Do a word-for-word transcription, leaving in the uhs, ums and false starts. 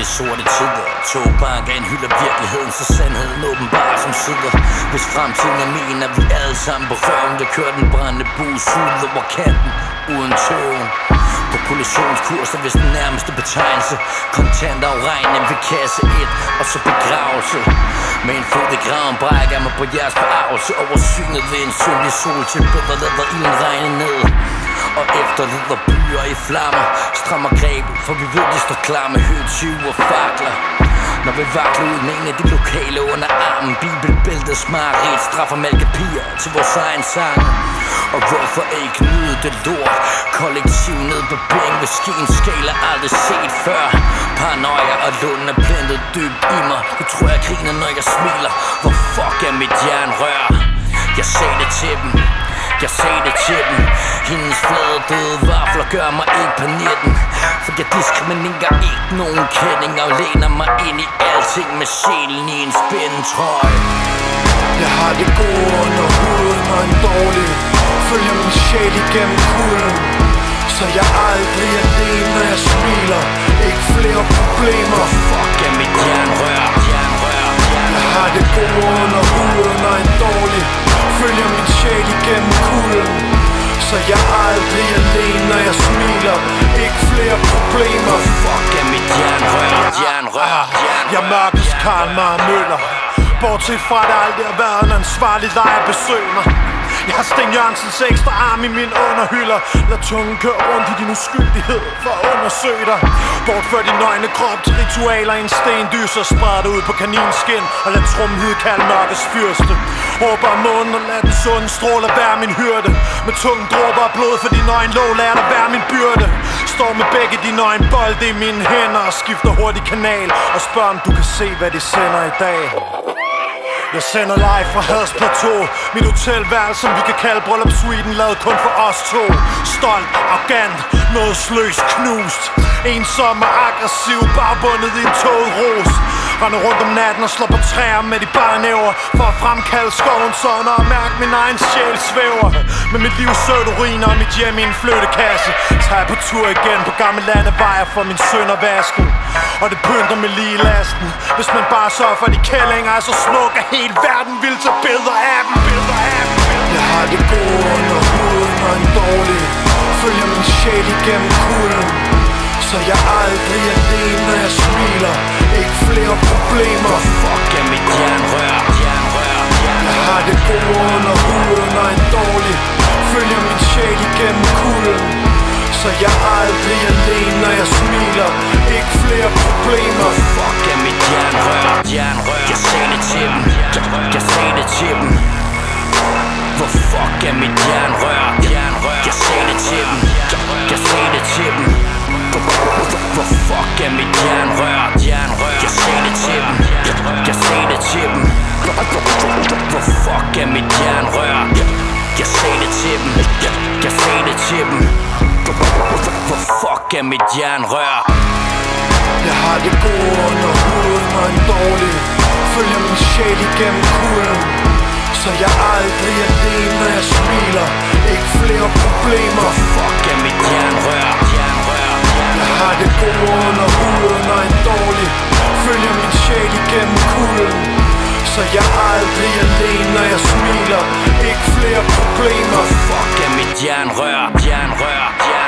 sorte tider. Togbank er en hylde af virkeligheden, så sandheden åbenbar som sidder. Hvis fremtiden er min, er vi alle sammen på røven. Jeg kører den brændende bus ud over kanten, uden tøven. På kollisionskurs er vist den nærmeste betegnelse. Kontant afregning ved kasse et, og så begravelse. Med en fod i graven brækker jeg mig på jeres forarvelse. Oversynet ved en synlig sol til bedre lader ilden regne ned. Og efterlader byer i flammer. Strammer grebet, for vi ved de står klar med høtyve og fakler. Når vi vakler ud med en af de lokale under armen. Bibelbæltet smarrit straffer malkepiger til vores egen sang. Og hvorfor ikke nyde det lort? Kollektiv ned på bæng ved skien skaler aldrig set før. Paranoia og lunden er blendet dybt i mig. Du tror jeg griner når jeg smiler. Hvor fuck er mit jernrør? Jeg sagde det til dem, jeg sagde det til dem. Hendes flade døde vafler gør mig ikke på nitten. For jeg diskriminerer ikke nogen kending. Og læner mig ind i alting med sjælen i en spændetrøje. Jeg har det gode under huden og en dårlig. Følger min sjæl igennem kulden. Så jeg aldrig er alene når jeg smiler. Ikke flere problemer. Fuck er mit jernrør, jernrør, jernrør. Jeg har det gode under huden og en dårlig. Følger min sjæl igennem kulden. Så jeg aldrig er alene når jeg smiler. Ikke flere problemer. Fuck er mit jernrør, jernrør, jernrør. Jeg mørkes Karl Marr Møller. Bortset fra at det aldrig har været en ansvarlig lejer besøg mig. Jeg har Sten Jørgensens ekstra arm i mine underhylder. Lad tungen køre rundt i din uskyldighed for at undersøge dig. Bortfør din nøgne krop til ritualer i en stendyser. Spred dig ud på kaninskin og lad trumhyd kalde mørkets fyrste. Råber om månen og lad den sunde stråle være min hyrde. Med tunge dråber af blod for din nøgne lov lær dig være min byrde. Står med begge dine nøgne bolde i mine hænder og skifter hurtigt kanal. Og spørger om du kan se hvad de sender i dag. Jeg sender live fra Hads Plateau. Mit hotelværelse, som vi kan kalde bryllupssuiten, lavet kun for os to. Stolt, arrogant, nådesløs, knust. Ensom og aggressiv, bagbundet i en toget ros. Render rundt om natten og slår på træer med de bare næver. For at fremkalde skovens ånder og mærke min egen sjæl svæver. Med mit liv sød uriner og mit hjem i en flyttekasse. Tager jeg på tur igen på gamle landevejer for min søn og vasken. Og det pynter med lige lasten. Hvis man bare sørger for at de kællinger er så smuk at hele verden vil tage billeder af dem, billeder af dem. Jeg har det gode under huden og en dårlig. Følger min sjæl igennem kulden. Så jeg aldrig er alene når jeg smiler. Ikke flere problemer. Fuck er mit jernrør, jernrør, jernrør. Jeg har det gode under huden og en dårlig. Følger min sjæl igennem kulden. Så jeg aldrig er alene når jeg smiler. Ikke flere problemer. Fuck er mit jernrør, jernrør. Jeg sagde det til dem, jeg sagde det til dem. Hvor fuck er mit jernrør, jernrør. Jeg sagde det til dem, jeg sagde det til dem. Hvor fuck er mit jernrør, jernrør. Jeg sagde det til dem, jeg sagde det til dem. Hvor fuck er mit jernrør. Jeg sagde det til dem, jeg sagde det til dem. Hvor fuck er mit jernrør. Jeg har det gode under huden og en dårlig. Følger min sjæl igennem kulden. Så jeg aldrig er alene når jeg smiler. Ikke flere problemer. Hvor fuck er mit jernrør, jernrør. Jeg har det gode under huden og en dårlig. Følger min sjæl igennem kulden. Så jeg aldrig er alene når jeg smiler. Ikke flere problemer. Fuck er mit jernrør, jernrør, jernrør.